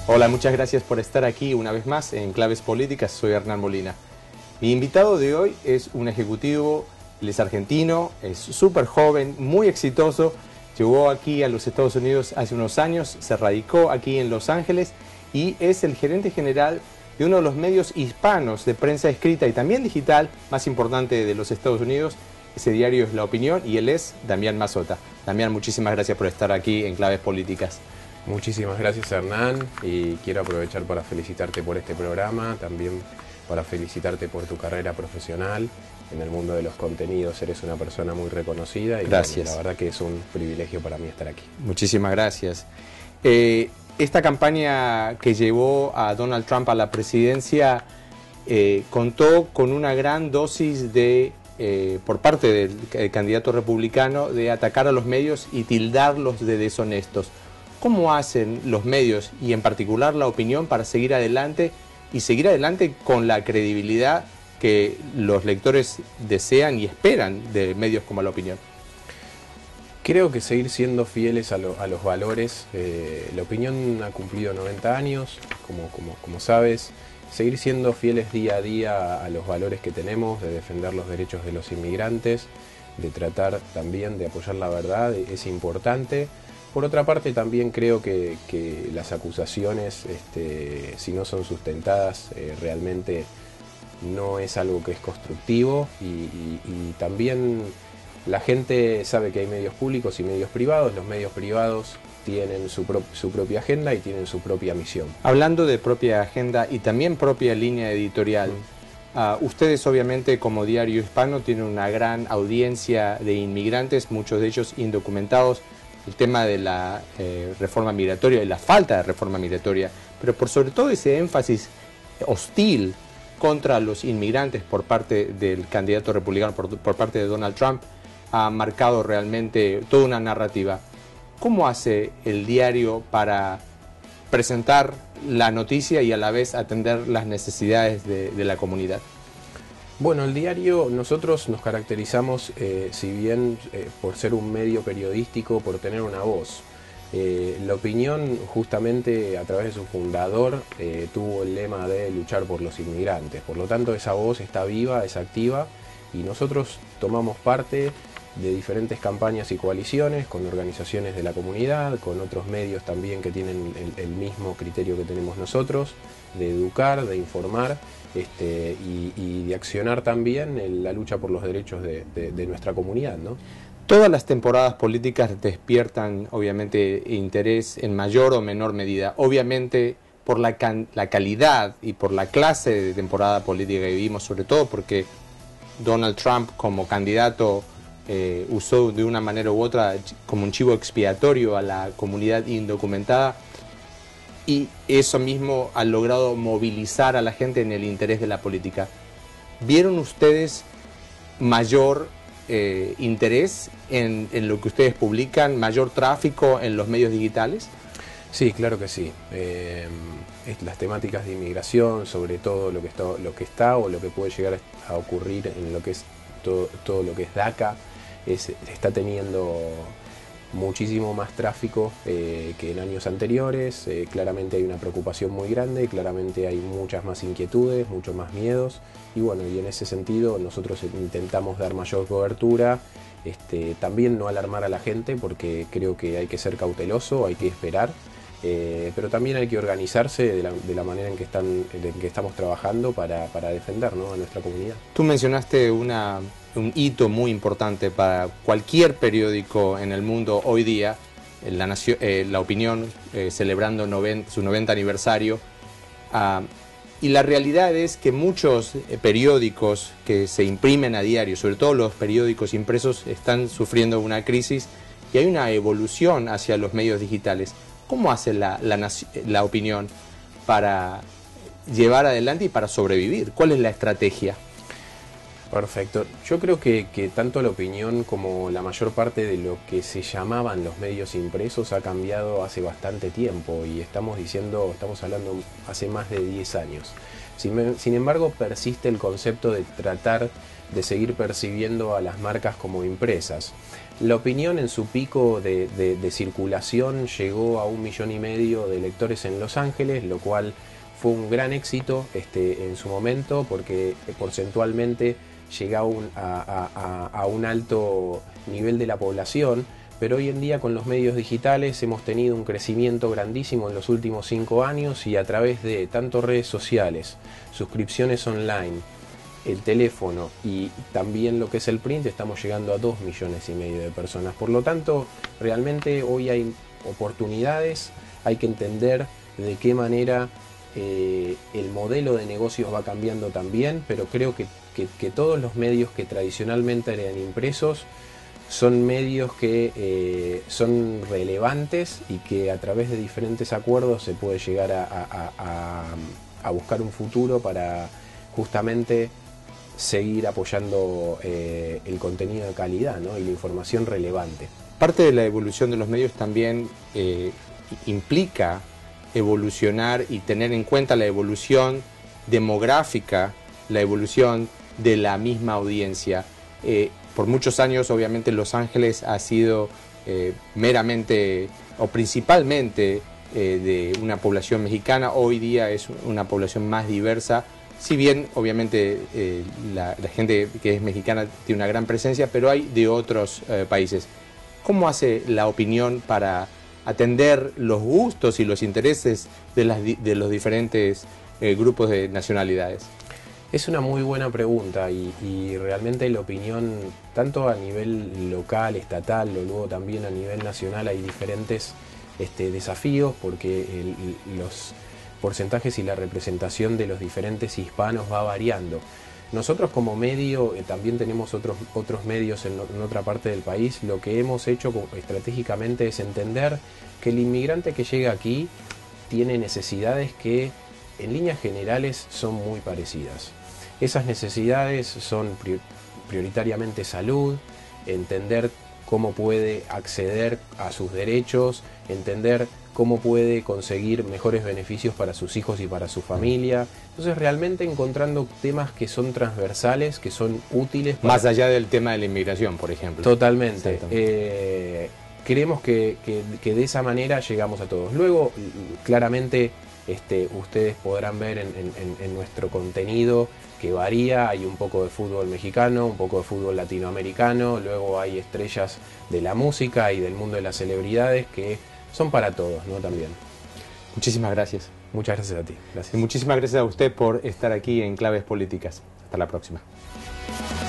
Hola, muchas gracias por estar aquí una vez más en Claves Políticas. Soy Hernán Molina. Mi invitado de hoy es un ejecutivo, él es argentino, es súper joven, muy exitoso. Llegó aquí a los Estados Unidos hace unos años, se radicó aquí en Los Ángeles y es el gerente general de uno de los medios hispanos de prensa escrita y también digital más importante de los Estados Unidos. Ese diario es La Opinión y él es Damián Mazzota. Damián, muchísimas gracias por estar aquí en Claves Políticas. Muchísimas gracias, Hernán, y quiero aprovechar para felicitarte por este programa, también para felicitarte por tu carrera profesional en el mundo de los contenidos. Eres una persona muy reconocida y gracias. Bueno, la verdad que es un privilegio para mí estar aquí. Muchísimas gracias. Esta campaña que llevó a Donald Trump a la presidencia contó con una gran dosis de, por parte del candidato republicano, de atacar a los medios y tildarlos de deshonestos. ¿Cómo hacen los medios y en particular La Opinión para seguir adelante y seguir adelante con la credibilidad que los lectores desean y esperan de medios como La Opinión? Creo que seguir siendo fieles a los valores. La Opinión ha cumplido 90 años, como sabes. Seguir siendo fieles día a día a los valores que tenemos, de defender los derechos de los inmigrantes, de tratar también de apoyar la verdad, es importante. Por otra parte, también creo que las acusaciones, si no son sustentadas, realmente no es algo que es constructivo y también la gente sabe que hay medios públicos y medios privados. Los medios privados tienen su propia agenda y tienen su propia misión. Hablando de propia agenda y también propia línea editorial, ustedes obviamente como diario hispano tienen una gran audiencia de inmigrantes, muchos de ellos indocumentados. El tema de la reforma migratoria y la falta de reforma migratoria, pero por sobre todo ese énfasis hostil contra los inmigrantes por parte del candidato republicano, por parte de Donald Trump, ha marcado realmente toda una narrativa. ¿Cómo hace el diario para presentar la noticia y a la vez atender las necesidades de la comunidad? Bueno, el diario, nosotros nos caracterizamos, si bien por ser un medio periodístico, por tener una voz. La Opinión, justamente a través de su fundador, tuvo el lema de luchar por los inmigrantes. Por lo tanto, esa voz está viva, es activa, y nosotros tomamos parte de diferentes campañas y coaliciones con organizaciones de la comunidad, con otros medios también que tienen el mismo criterio que tenemos nosotros, de educar, de informar y de accionar también en la lucha por los derechos de nuestra comunidad, ¿no? Todas las temporadas políticas despiertan obviamente interés en mayor o menor medida, obviamente por la calidad y por la clase de temporada política que vivimos, sobre todo porque Donald Trump como candidato usó de una manera u otra como un chivo expiatorio a la comunidad indocumentada, y eso mismo ha logrado movilizar a la gente en el interés de la política. ¿Vieron ustedes mayor interés en lo que ustedes publican, mayor tráfico en los medios digitales? Sí, claro que sí. Las temáticas de inmigración, sobre todo lo que está o lo que puede llegar a ocurrir en lo que es todo lo que es DACA, está teniendo muchísimo más tráfico que en años anteriores. Claramente hay una preocupación muy grande, claramente hay muchas más inquietudes, muchos más miedos, y bueno, y en ese sentido nosotros intentamos dar mayor cobertura, también no alarmar a la gente, porque creo que hay que ser cauteloso, hay que esperar, pero también hay que organizarse de la manera en que estamos trabajando para defender, ¿no?, a nuestra comunidad. Tú mencionaste un hito muy importante para cualquier periódico en el mundo hoy día, La Opinión, celebrando su 90 aniversario. Y la realidad es que muchos periódicos que se imprimen a diario, sobre todo los periódicos impresos, están sufriendo una crisis y hay una evolución hacia los medios digitales. ¿Cómo hace la Opinión para llevar adelante y para sobrevivir? ¿Cuál es la estrategia? Perfecto. Yo creo que tanto La Opinión como la mayor parte de lo que se llamaban los medios impresos ha cambiado hace bastante tiempo, y estamos hablando hace más de 10 años. Sin embargo, persiste el concepto de tratar de seguir percibiendo a las marcas como impresas. La Opinión en su pico de circulación llegó a 1,5 millones de lectores en Los Ángeles, lo cual fue un gran éxito en su momento, porque porcentualmente llega a un alto nivel de la población, pero hoy en día con los medios digitales hemos tenido un crecimiento grandísimo en los últimos 5 años, y a través de tanto redes sociales, suscripciones online, el teléfono y también lo que es el print, estamos llegando a 2,5 millones de personas. Por lo tanto, realmente hoy hay oportunidades, hay que entender de qué manera el modelo de negocios va cambiando también, pero creo que todos los medios que tradicionalmente eran impresos son medios que son relevantes y que a través de diferentes acuerdos se puede llegar a buscar un futuro para justamente seguir apoyando el contenido de calidad, ¿no? Y la información relevante. Parte de la evolución de los medios también implica evolucionar y tener en cuenta la evolución demográfica, la evolución de la misma audiencia. Por muchos años, obviamente, Los Ángeles ha sido meramente o principalmente de una población mexicana. Hoy día es una población más diversa. Si bien, obviamente, la gente que es mexicana tiene una gran presencia, pero hay de otros países. ¿Cómo hace La Opinión para atender los gustos y los intereses de los diferentes grupos de nacionalidades? Es una muy buena pregunta y realmente La Opinión, tanto a nivel local, estatal, o luego también a nivel nacional, hay diferentes desafíos, porque los porcentajes y la representación de los diferentes hispanos va variando. Nosotros como medio también tenemos otros medios en otra parte del país. Lo que hemos hecho estratégicamente es entender que el inmigrante que llega aquí tiene necesidades que en líneas generales son muy parecidas. Esas necesidades son prioritariamente salud, entender cómo puede acceder a sus derechos, entender cómo puede conseguir mejores beneficios para sus hijos y para su familia. Entonces realmente encontrando temas que son transversales, que son útiles. Más allá del tema de la inmigración, por ejemplo. Totalmente. Creemos que de esa manera llegamos a todos. Luego, claramente, ustedes podrán ver en nuestro contenido que varía. Hay un poco de fútbol mexicano, un poco de fútbol latinoamericano, luego hay estrellas de la música y del mundo de las celebridades que son para todos, ¿no? También. Muchísimas gracias. Muchas gracias a ti. Gracias. Y muchísimas gracias a usted por estar aquí en Claves Políticas. Hasta la próxima.